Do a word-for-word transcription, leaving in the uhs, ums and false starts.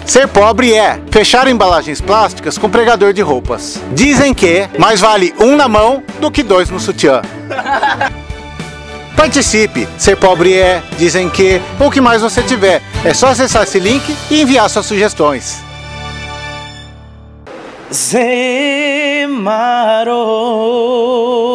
Ser pobre é fechar embalagens plásticas com pregador de roupas. Dizem que mais vale um na mão do que dois no sutiã. Participe! Ser pobre é, dizem que, o que mais você tiver. É só acessar esse link e enviar suas sugestões. Zemaro.